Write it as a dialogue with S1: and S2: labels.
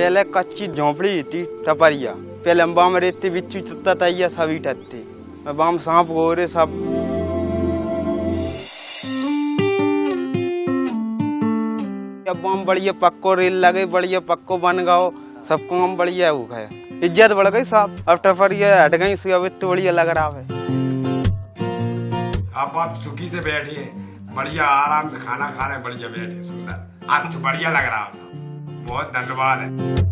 S1: पहले कच्ची झोंपड़ी थी टपरिया, पहले अम्बा में रहते बिच्छू चुत्ता तैया सभी ठत्ते, बाम सांप गोरे सब। अब बाम बढ़िया पक्को रेल लगे, बढ़िया पक्को बन गओ, सबको हम बढ़िया हो गए, इज्जत बढ़ गई साहब। अब टपरिया हट गई, अब इतना बढ़िया लग रहा है।
S2: आप सुखी से बैठिए, बढ़िया आराम से खाना खा रहे, बढ़िया बैठे, सुंदर आज बढ़िया लग रहा है। बहुत धन्यवाद है।